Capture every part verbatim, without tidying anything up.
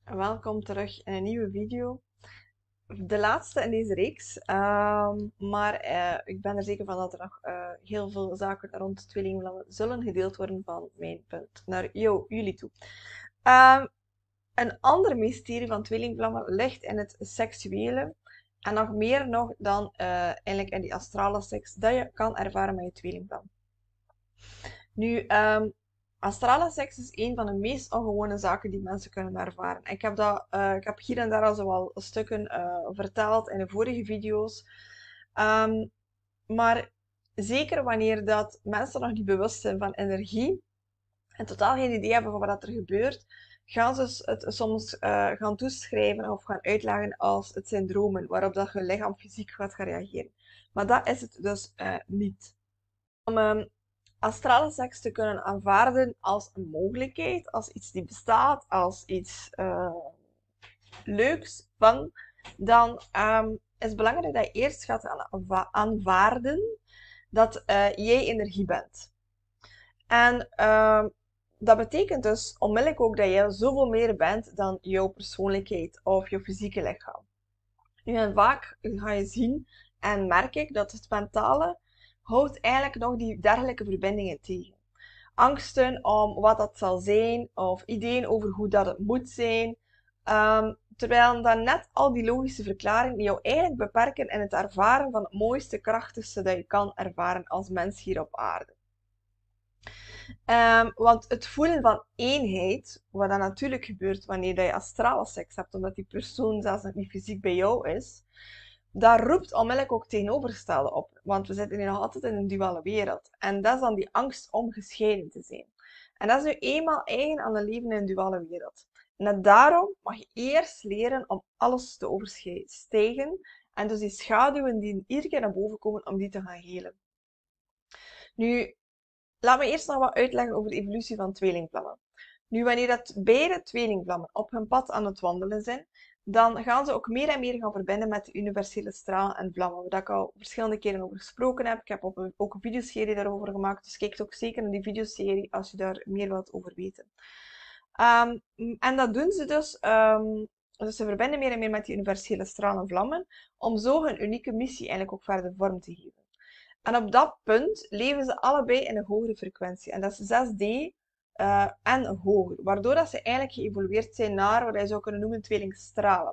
Welkom terug in een nieuwe video. De laatste in deze reeks. Ehm, maar eh, ik ben er zeker van dat er nog eh, heel veel zaken rond tweelingvlammen zullen gedeeld worden van mijn punt naar jou, jullie toe. Ehm, een ander mysterie van tweelingvlammen ligt in het seksuele. En nog meer nog dan uh, eigenlijk in die astrale seks dat je kan ervaren met je tweelingvlam. Nu, um, astrale seks is een van de meest ongewone zaken die mensen kunnen ervaren. Ik heb, dat, uh, ik heb hier en daar al zo wel stukken uh, verteld in de vorige video's. Um, maar zeker wanneer dat mensen nog niet bewust zijn van energie en totaal geen idee hebben van wat er gebeurt, gaan ze het soms uh, gaan toeschrijven of gaan uitleggen als het zijn dromen, waarop dat je lichaam fysiek gaat gaan reageren. Maar dat is het dus uh, niet. Om um, astrale seks te kunnen aanvaarden als een mogelijkheid, als iets die bestaat, als iets uh, leuks, van, dan um, is het belangrijk dat je eerst gaat aanvaarden dat uh, jij energie bent. En uh, dat betekent dus onmiddellijk ook dat je zoveel meer bent dan jouw persoonlijkheid of jouw fysieke lichaam. Nu, en vaak ga je zien en merk ik dat het mentale houdt eigenlijk nog die dergelijke verbindingen tegen. Angsten om wat dat zal zijn, of ideeën over hoe dat het moet zijn. Um, terwijl dan net al die logische verklaringen jou eigenlijk beperken in het ervaren van het mooiste, krachtigste dat je kan ervaren als mens hier op aarde. Um, want het voelen van eenheid, wat dan natuurlijk gebeurt wanneer je astrale seks hebt, omdat die persoon zelfs nog niet fysiek bij jou is, dat roept onmiddellijk ook tegenovergestelde op. Want we zitten hier nog altijd in een duale wereld. En dat is dan die angst om gescheiden te zijn. En dat is nu eenmaal eigen aan het leven in een duale wereld. En daarom mag je eerst leren om alles te overstijgen. En dus die schaduwen die iedere keer naar boven komen, om die te gaan helen. Nu, laat me eerst nog wat uitleggen over de evolutie van tweelingvlammen. Nu, wanneer dat beide tweelingvlammen op hun pad aan het wandelen zijn, dan gaan ze ook meer en meer gaan verbinden met de universele stralen en vlammen, waar ik al verschillende keren over gesproken heb. Ik heb ook een videoserie daarover gemaakt, dus kijk ook zeker naar die videoserie als je daar meer wilt over weten. Um, en dat doen ze dus, um, dus ze verbinden meer en meer met die universele stralen en vlammen, om zo hun unieke missie eigenlijk ook verder vorm te geven. En op dat punt leven ze allebei in een hogere frequentie, en dat is zes D uh, en hoger, waardoor dat ze eigenlijk geëvolueerd zijn naar wat je zou kunnen noemen tweelingstralen.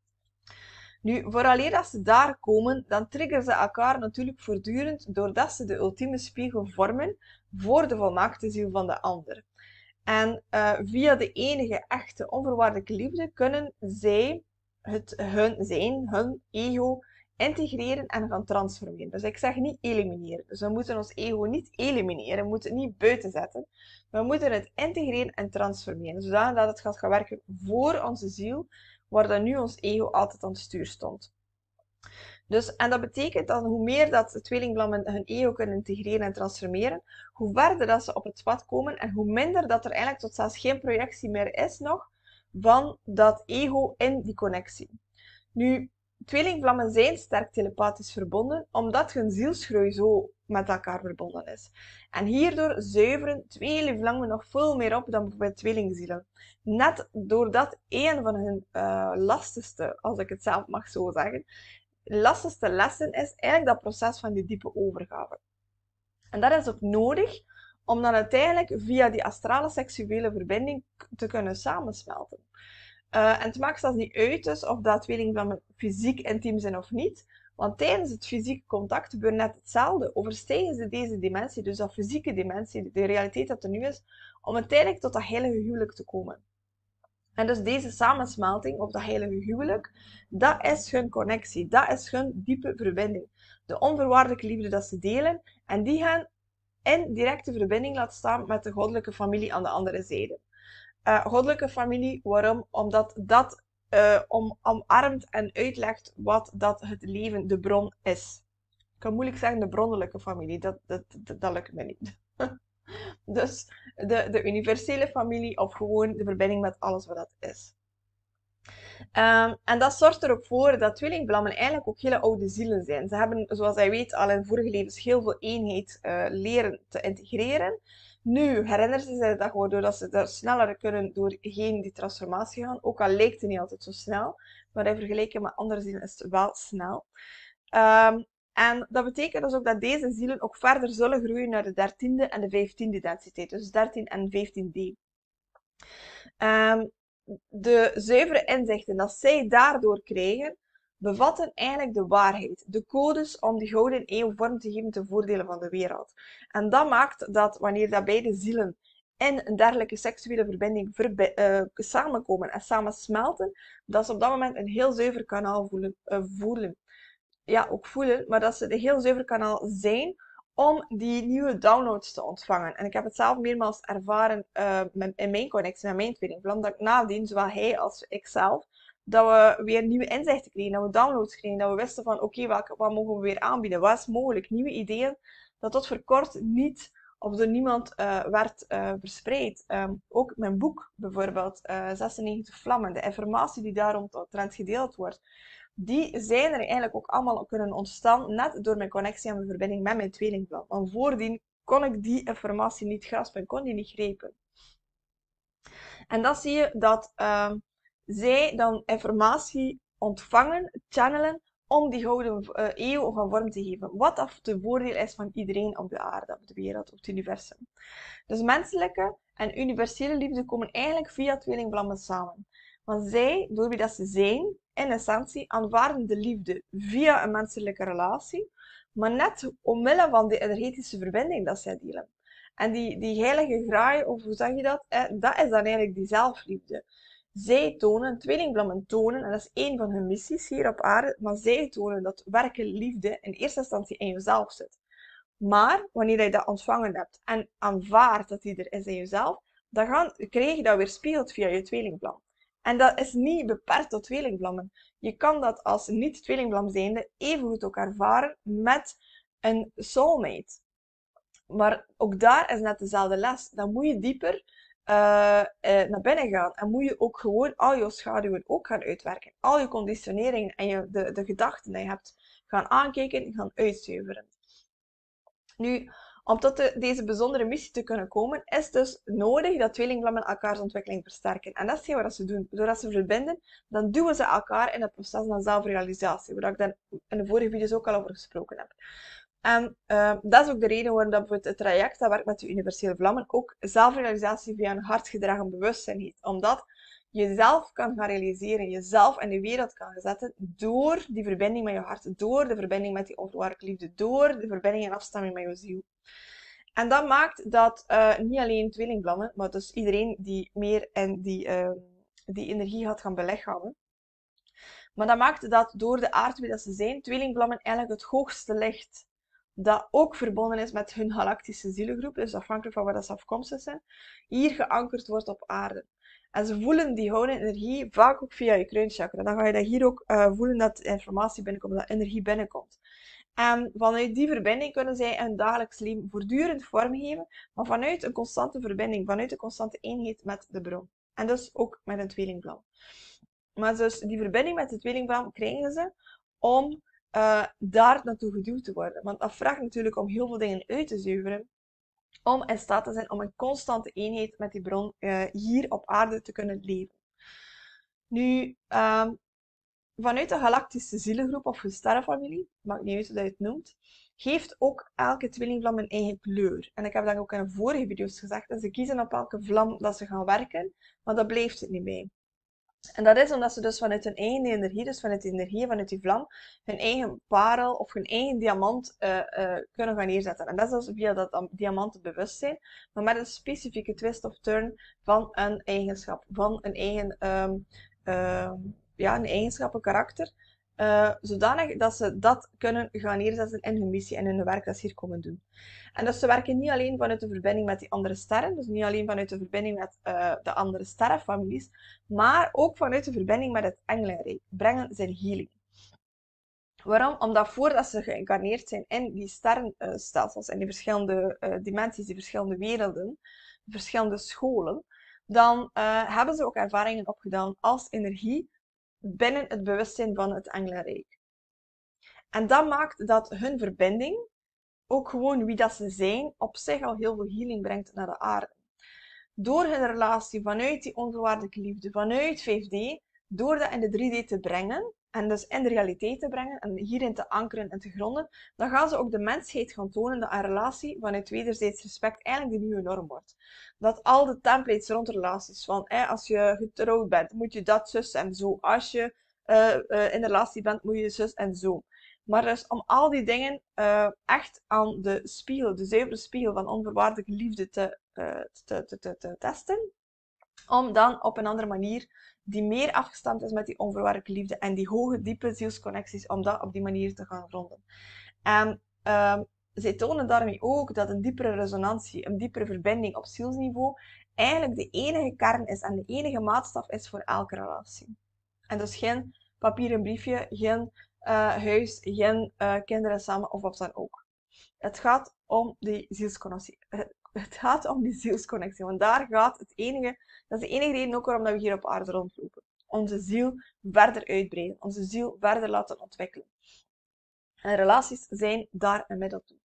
Nu, vooraleer dat ze daar komen, dan triggeren ze elkaar natuurlijk voortdurend, doordat ze de ultieme spiegel vormen voor de volmaakte ziel van de ander. En uh, via de enige echte onvoorwaardelijke liefde kunnen zij het hun zijn, hun ego, integreren en gaan transformeren. Dus ik zeg niet elimineren. Dus we moeten ons ego niet elimineren, we moeten het niet buiten zetten. We moeten het integreren en transformeren, zodat het gaat gaan werken voor onze ziel, waar dan nu ons ego altijd aan het stuur stond. Dus, en dat betekent dat hoe meer dat de tweelingvlammen hun ego kunnen integreren en transformeren, hoe verder dat ze op het pad komen en hoe minder dat er eigenlijk tot zelfs geen projectie meer is nog van dat ego in die connectie. Nu, tweelingvlammen zijn sterk telepathisch verbonden, omdat hun zielsgroei zo met elkaar verbonden is. En hierdoor zuiveren tweelingvlammen nog veel meer op dan bijvoorbeeld tweelingzielen. Net doordat een van hun uh, lastigste, als ik het zelf mag zo zeggen, lastigste lessen is eigenlijk dat proces van die diepe overgave. En dat is ook nodig om dan uiteindelijk via die astrale seksuele verbinding te kunnen samensmelten. Uh, en het maakt zelfs niet uit dus of dat tweelingvlammen fysiek intiem zijn of niet, want tijdens het fysieke contact gebeurt net hetzelfde. Overstijgen ze deze dimensie, dus dat fysieke dimensie, de realiteit dat er nu is, om uiteindelijk tot dat heilige huwelijk te komen. En dus deze samensmelting, of dat heilige huwelijk, dat is hun connectie, dat is hun diepe verbinding. De onvoorwaardelijke liefde dat ze delen, en die gaan in directe verbinding laten staan met de goddelijke familie aan de andere zijde. Uh, goddelijke familie, waarom? Omdat dat uh, om, omarmt en uitlegt wat dat het leven, de bron is. Ik kan moeilijk zeggen de bronnelijke familie, dat, dat, dat, dat lukt me niet. Dus de, de universele familie, of gewoon de verbinding met alles wat dat is. Um, en dat zorgt er ook voor dat tweelingvlammen eigenlijk ook hele oude zielen zijn. Ze hebben, zoals hij weet, al in vorige levens heel veel eenheid uh, leren te integreren. Nu herinneren ze zich dat gewoon doordat ze er sneller kunnen doorheen die transformatie gaan. Ook al lijkt het niet altijd zo snel, maar in vergelijking met andere zielen is het wel snel. Um, en dat betekent dus ook dat deze zielen ook verder zullen groeien naar de dertiende en de vijftiende densiteit. Dus dertien en vijftien D. Um, de zuivere inzichten dat zij daardoor krijgen, bevatten eigenlijk de waarheid, de codes om die gouden eeuw vorm te geven ten voordele van de wereld. En dat maakt dat wanneer dat beide zielen in een dergelijke seksuele verbinding verbi uh, samenkomen en samen smelten, dat ze op dat moment een heel zuiver kanaal voelen, uh, voelen. Ja, ook voelen, maar dat ze een heel zuiver kanaal zijn om die nieuwe downloads te ontvangen. En ik heb het zelf meermaals ervaren uh, met, in mijn connectie met mijn tweelingvlam, dat ik nadien, zowel hij als ikzelf, dat we weer nieuwe inzichten kregen, dat we downloads kregen, dat we wisten van oké, okay, wat mogen we weer aanbieden, wat is mogelijk, nieuwe ideeën, dat tot voor kort niet of door niemand uh, werd uh, verspreid. Um, ook mijn boek bijvoorbeeld, uh, zesennegentig vlammen, de informatie die daar omtrent gedeeld wordt, die zijn er eigenlijk ook allemaal kunnen ontstaan net door mijn connectie en mijn verbinding met mijn tweelingvlam. Want voordien kon ik die informatie niet graspen, ik kon die niet grijpen. En dan zie je dat uh, zij dan informatie ontvangen, channelen, om die gouden uh, eeuw gaan vorm te geven. Wat af de voordeel is van iedereen op de aarde, op de wereld, op het universum. Dus menselijke en universele liefde komen eigenlijk via tweelingvlammen samen. Want zij, door wie dat ze zijn, in essentie, aanvaarden de liefde via een menselijke relatie, maar net omwille van de energetische verbinding dat zij delen. En die, die heilige graai, of hoe zeg je dat, eh, dat is dan eigenlijk die zelfliefde. Zij tonen, tweelingvlammen tonen, en dat is één van hun missies hier op aarde, maar zij tonen dat werkelijke liefde in eerste instantie in jezelf zit. Maar wanneer je dat ontvangen hebt en aanvaardt dat die er is in jezelf, dan gaan, krijg je dat weer spiegeld via je tweelingvlam. En dat is niet beperkt tot tweelingvlammen. Je kan dat als niet-tweelingvlam zijnde evengoed ook ervaren met een soulmate. Maar ook daar is net dezelfde les. Dan moet je dieper uh, uh, naar binnen gaan. En moet je ook gewoon al je schaduwen ook gaan uitwerken. Al je conditioneringen en je, de, de gedachten die je hebt gaan aankijken, gaan uitzuiveren. Nu, om tot de, deze bijzondere missie te kunnen komen, is dus nodig dat tweelingvlammen elkaars ontwikkeling versterken. En dat is wat ze doen. Doordat ze verbinden, dan duwen ze elkaar in het proces van zelfrealisatie, waar ik dan in de vorige video's ook al over gesproken heb. En uh, dat is ook de reden waarom dat het traject dat werkt met de universele vlammen ook zelfrealisatie via een hartgedragen bewustzijn heet. Omdat je jezelf kan gaan realiseren, jezelf in de wereld kan zetten door die verbinding met je hart, door de verbinding met die onvoorwaardelijke liefde, door de verbinding en afstemming met je ziel. En dat maakt dat uh, niet alleen tweelingvlammen, maar dus iedereen die meer in die, uh, die energie gaat gaan belichamen. Maar dat maakt dat door de aard wie dat ze zijn, tweelingvlammen eigenlijk het hoogste licht, dat ook verbonden is met hun galactische zielengroep, dus afhankelijk van waar dat ze afkomstig zijn, hier geankerd wordt op aarde. En ze voelen die gouden energie vaak ook via je kruinchakra. Dan ga je dat hier ook uh, voelen dat informatie binnenkomt, dat energie binnenkomt. En vanuit die verbinding kunnen zij hun dagelijks leven voortdurend vormgeven, maar vanuit een constante verbinding, vanuit een constante eenheid met de bron. En dus ook met een tweelingvlam. Maar dus die verbinding met de tweelingvlam krijgen ze om uh, daar naartoe geduwd te worden. Want dat vraagt natuurlijk om heel veel dingen uit te zuiveren, om in staat te zijn om een constante eenheid met die bron uh, hier op aarde te kunnen leven. Nu, uh, vanuit de galactische zielengroep of sterrenfamilie, maakt niet uit hoe je het noemt, geeft ook elke tweelingvlam een eigen kleur. En ik heb dat ook in de vorige video's gezegd, dat ze kiezen op elke vlam dat ze gaan werken, maar dat blijft het niet bij. En dat is omdat ze dus vanuit hun eigen energie, dus vanuit de energie vanuit die vlam, hun eigen parel of hun eigen diamant uh, uh, kunnen gaan neerzetten. En dat is dus via dat diamantenbewustzijn, maar met een specifieke twist of turn van een eigenschap, van een eigen, um, uh, ja, een eigenschap, een karakter, uh, zodanig dat ze dat kunnen gaan neerzetten in hun missie en in hun werk dat ze hier komen doen. En dus ze werken niet alleen vanuit de verbinding met die andere sterren, dus niet alleen vanuit de verbinding met uh, de andere sterrenfamilies, maar ook vanuit de verbinding met het engelenrijk, brengen ze healing. Waarom? Omdat voordat ze geïncarneerd zijn in die sterrenstelsels, in die verschillende uh, dimensies, die verschillende werelden, die verschillende scholen, dan uh, hebben ze ook ervaringen opgedaan als energie binnen het bewustzijn van het engelenrijk. En dat maakt dat hun verbinding ook gewoon wie dat ze zijn, op zich al heel veel healing brengt naar de aarde. Door hun relatie vanuit die onvoorwaardelijke liefde, vanuit vijf D, door dat in de drie D te brengen, en dus in de realiteit te brengen, en hierin te ankeren en te gronden, dan gaan ze ook de mensheid gaan tonen dat een relatie vanuit wederzijds respect eigenlijk de nieuwe norm wordt. Dat al de templates rond relaties, van eh, als je getrouwd bent, moet je dat, zus en zo. Als je uh, uh, in een relatie bent, moet je zus en zo. Maar dus om al die dingen uh, echt aan de spiegel, de zuivere spiegel van onvoorwaardelijke liefde te, uh, te, te, te, te testen, om dan op een andere manier, die meer afgestemd is met die onvoorwaardelijke liefde en die hoge, diepe zielsconnecties, om dat op die manier te gaan gronden. En uh, zij tonen daarmee ook dat een diepere resonantie, een diepere verbinding op zielsniveau, eigenlijk de enige kern is en de enige maatstaf is voor elke relatie. En dus geen papieren briefje, geen uh, huis, geen uh, kinderen samen of wat dan ook. Het gaat om die zielsconnectie. Het gaat om die zielsconnectie, want daar gaat het enige, dat is de enige reden ook waarom we hier op aarde rondlopen. Onze ziel verder uitbreiden, onze ziel verder laten ontwikkelen. En relaties zijn daar een middel toe.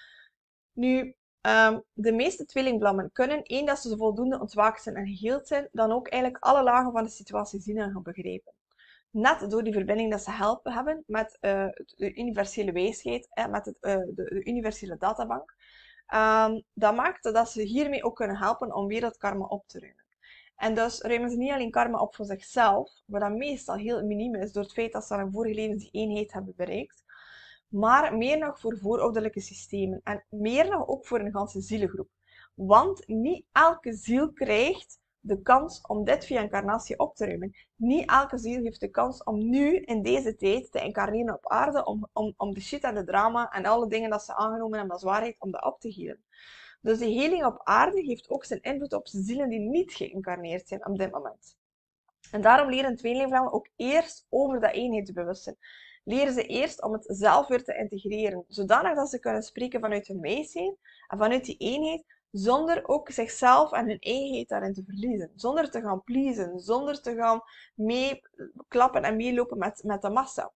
Nu, um, de meeste tweelingvlammen kunnen, één, dat ze voldoende ontwaakt zijn en geheeld zijn, dan ook eigenlijk alle lagen van de situatie zien en gaan begrijpen. Net door die verbinding dat ze helpen hebben met uh, de universele wijsheid, eh, met het, uh, de, de universele databank. Um, dat maakt dat ze hiermee ook kunnen helpen om weer dat karma op te ruimen. En dus ruimen ze niet alleen karma op voor zichzelf, wat dat meestal heel miniem is door het feit dat ze in vorige levens die eenheid hebben bereikt, maar meer nog voor voorouderlijke systemen en meer nog ook voor een ganse zielengroep. Want niet elke ziel krijgt de kans om dit via incarnatie op te ruimen. Niet elke ziel heeft de kans om nu, in deze tijd, te incarneren op aarde, om, om, om de shit en de drama en alle dingen dat ze aangenomen hebben als waarheid, om dat op te healen. Dus de heling op aarde heeft ook zijn invloed op zielen die niet geïncarneerd zijn op dit moment. En daarom leren tweelingvlammen ook eerst over dat eenheidsbewustzijn. Leren ze eerst om het zelf weer te integreren, zodanig dat ze kunnen spreken vanuit hun wijsheid en vanuit die eenheid, zonder ook zichzelf en hun eigenheid daarin te verliezen. Zonder te gaan pleasen, zonder te gaan meeklappen en meelopen met, met de massa.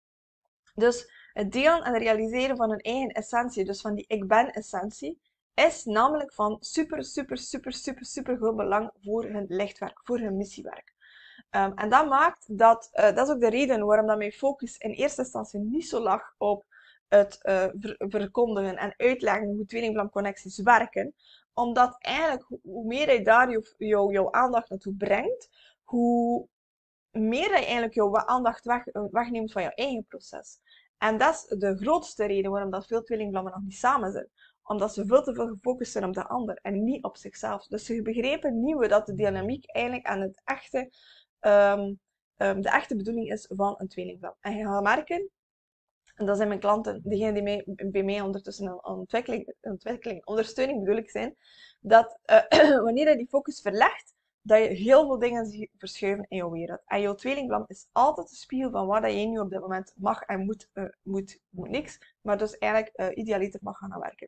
Dus het delen en het realiseren van hun eigen essentie, dus van die ik ben essentie, is namelijk van super, super, super, super, super groot belang voor hun lichtwerk, voor hun missiewerk. Um, en dat maakt dat, uh, dat is ook de reden waarom dat mijn focus in eerste instantie niet zo lag op het uh, ver verkondigen en uitleggen hoe tweelingvlamconnecties werken. Omdat eigenlijk, hoe meer je daar jou, jou, jouw aandacht naartoe brengt, hoe meer je eigenlijk jouw aandacht weg, wegneemt van jouw eigen proces. En dat is de grootste reden waarom dat veel tweelingvlammen nog niet samen zijn. Omdat ze veel te veel gefocust zijn op de ander en niet op zichzelf. Dus ze begrijpen niet hoe dat de dynamiek eigenlijk aan het echte, um, um, de echte bedoeling is van een tweelingvlam. En je gaat merken, en dat zijn mijn klanten, degenen die mij, bij mij ondertussen aan ontwikkeling, ontwikkeling, ondersteuning bedoel ik zijn, dat uh, wanneer je die focus verlegt, dat je heel veel dingen ziet verschuiven in jouw wereld. En jouw tweelingvlam is altijd de spiegel van waar dat jij nu op dit moment mag en moet, uh, moet, moet niks, maar dus eigenlijk uh, idealiter mag gaan werken.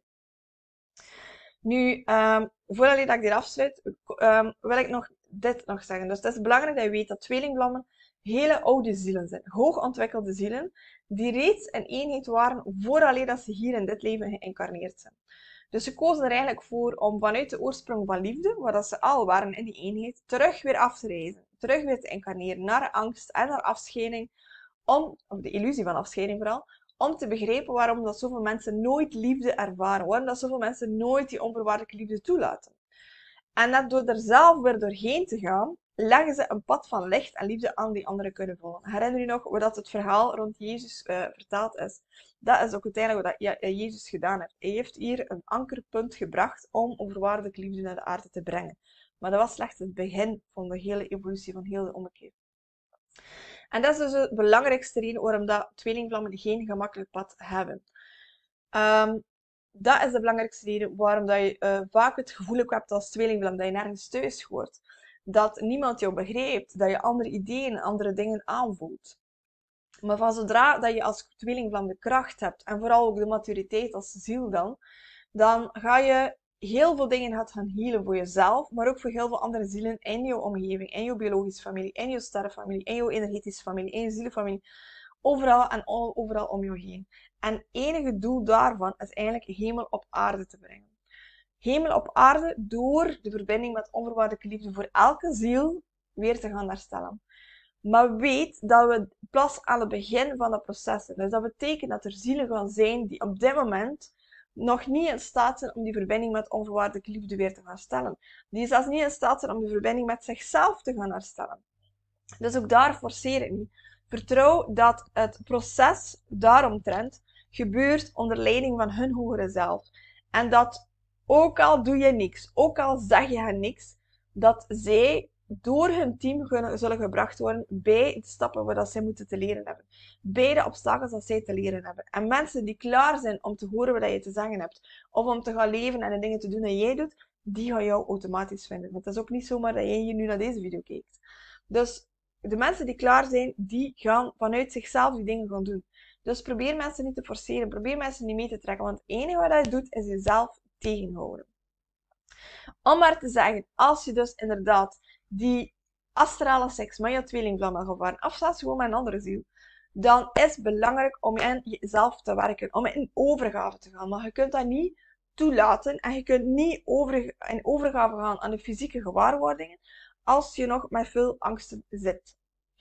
Nu, um, voordat ik dit afsluit, um, wil ik nog dit nog zeggen. Dus het is belangrijk dat je weet dat tweelingvlammen hele oude zielen zijn. Hoog ontwikkelde zielen, die reeds een eenheid waren vooraleer dat ze hier in dit leven geïncarneerd zijn. Dus ze kozen er eigenlijk voor om vanuit de oorsprong van liefde, waar dat ze al waren in die eenheid, terug weer af te reizen. Terug weer te incarneren naar angst en naar afscheiding, om, of de illusie van afscheiding vooral, om te begrijpen waarom dat zoveel mensen nooit liefde ervaren. Waarom dat zoveel mensen nooit die onvoorwaardelijke liefde toelaten. En dat door er zelf weer doorheen te gaan, leggen ze een pad van licht en liefde aan die anderen kunnen volgen. Herinner je nog hoe dat het verhaal rond Jezus uh, vertaald is? Dat is ook uiteindelijk wat Jezus gedaan heeft. Hij heeft hier een ankerpunt gebracht om onvoorwaardelijke liefde naar de aarde te brengen. Maar dat was slechts het begin van de hele evolutie, van heel de ommekeer. En dat is dus de belangrijkste reden waarom dat tweelingvlammen geen gemakkelijk pad hebben. Um, dat is de belangrijkste reden waarom dat je uh, vaak het gevoel hebt als tweelingvlam dat je nergens thuis hoort. Dat niemand jou begrijpt, dat je andere ideeën, andere dingen aanvoelt. Maar van zodra dat je als tweelingvlam de kracht hebt, en vooral ook de maturiteit als ziel dan, dan ga je heel veel dingen gaan healen voor jezelf, maar ook voor heel veel andere zielen in jouw omgeving, in jouw biologische familie, in jouw sterrenfamilie, in jouw energetische familie, in je zielenfamilie. overal en overal om jou heen. En het enige doel daarvan is eigenlijk hemel op aarde te brengen. Hemel op aarde door de verbinding met onvoorwaardelijke liefde voor elke ziel weer te gaan herstellen. Maar weet dat we pas aan het begin van dat proces zijn. Dus dat betekent dat er zielen gaan zijn die op dit moment nog niet in staat zijn om die verbinding met onvoorwaardelijke liefde weer te gaan herstellen. Die zelfs niet in staat zijn om die verbinding met zichzelf te gaan herstellen. Dus ook daar forceer ik niet. Vertrouw dat het proces daaromtrent gebeurt onder leiding van hun hogere zelf. En dat ook al doe je niks, ook al zeg je hen niks, dat zij door hun team zullen gebracht worden bij de stappen waar zij moeten te leren hebben. Bij de obstakels dat zij te leren hebben. En mensen die klaar zijn om te horen wat je te zeggen hebt, of om te gaan leven en de dingen te doen die jij doet, die gaan jou automatisch vinden. Want het is ook niet zomaar dat jij hier nu naar deze video kijkt. Dus de mensen die klaar zijn, die gaan vanuit zichzelf die dingen gaan doen. Dus probeer mensen niet te forceren, probeer mensen niet mee te trekken, want het enige wat je doet, is jezelf tegenhouden. Om maar te zeggen, als je dus inderdaad die astrale seks met je tweelingvlam wil ervaren, of zelfs gewoon met een andere ziel, dan is het belangrijk om in jezelf te werken, om in overgave te gaan. Maar je kunt dat niet toelaten en je kunt niet over, in overgave gaan aan de fysieke gewaarwordingen als je nog met veel angsten zit.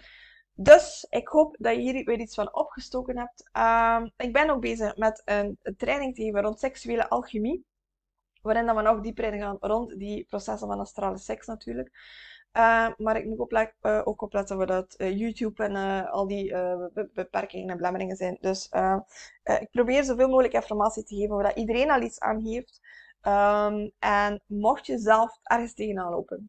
Dus ik hoop dat je hier weer iets van opgestoken hebt. Um, ik ben ook bezig met een, een training te geven rond seksuele alchemie. Waarin dat we nog dieper in gaan rond die processen van astrale seks natuurlijk. Uh, maar ik moet oplet, uh, ook opletten we dat uh, YouTube en uh, al die uh, be beperkingen en belemmeringen zijn. Dus uh, uh, ik probeer zoveel mogelijk informatie te geven waar dat iedereen al iets aan heeft. Um, en mocht je zelf ergens tegenaan lopen,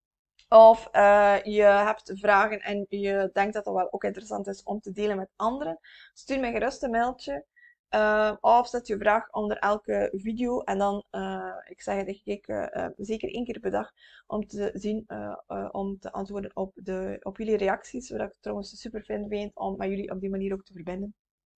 of uh, je hebt vragen en je denkt dat dat wel ook interessant is om te delen met anderen, stuur mij gerust een mailtje. Uh, of zet je vraag onder elke video en dan, uh, ik zeg het, ik uh, uh, zeker één keer per dag om te zien, uh, uh, om te antwoorden op, de, op jullie reacties, wat ik trouwens super fijn vind om met jullie op die manier ook te verbinden.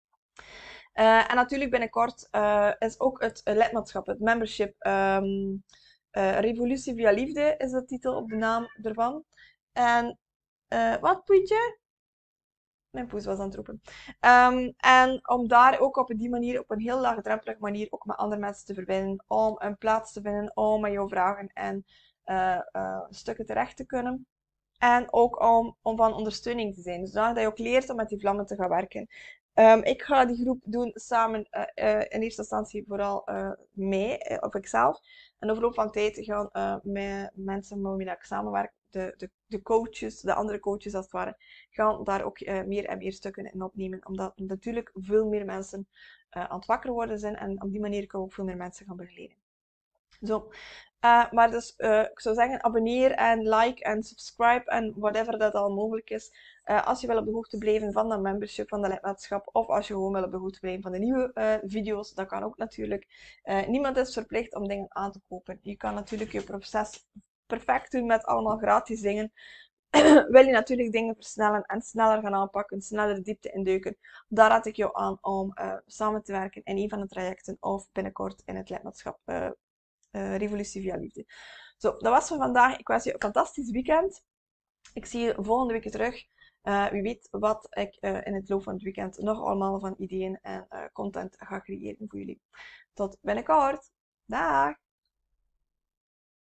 Uh, en natuurlijk binnenkort uh, is ook het uh, lidmaatschap, het membership, um, uh, Revolutie via Liefde is de titel op de naam ervan. En, uh, wat Poetje? Mijn poes was aan het roepen. Um, en om daar ook op die manier, op een heel laagdrempelige manier, ook met andere mensen te verbinden. Om een plaats te vinden, om met jouw vragen en uh, uh, stukken terecht te kunnen. En ook om, om van ondersteuning te zijn. Dus dat je ook leert om met die vlammen te gaan werken. Um, ik ga die groep doen samen, uh, uh, in eerste instantie vooral uh, mee, uh, of ikzelf. En de verloop van tijd gaan uh, met mensen met wie ik samenwerk, de, de, de coaches, de andere coaches als het ware, gaan daar ook uh, meer en meer stukken in opnemen. Omdat natuurlijk veel meer mensen uh, aan het wakker worden zijn en op die manier kunnen we ook veel meer mensen gaan begeleiden. Zo. Uh, maar dus, uh, ik zou zeggen, abonneer en like en subscribe en whatever dat al mogelijk is. Uh, als je wil op de hoogte blijven van dat membership, van dat lidmaatschap, of als je gewoon wil op de hoogte blijven van de nieuwe uh, video's, dat kan ook natuurlijk. Uh, niemand is verplicht om dingen aan te kopen. Je kan natuurlijk je proces perfect doen met allemaal gratis dingen. Wil je natuurlijk dingen versnellen en sneller gaan aanpakken, sneller de diepte induiken, daar raad ik jou aan om uh, samen te werken in een van de trajecten of binnenkort in het lidmaatschap uh, uh, Revolutie via Liefde. Zo, dat was voor vandaag. Ik wens je een fantastisch weekend. Ik zie je volgende week terug. Uh, wie weet wat ik uh, in het loop van het weekend nog allemaal van ideeën en uh, content ga creëren voor jullie. Tot binnenkort. Dag!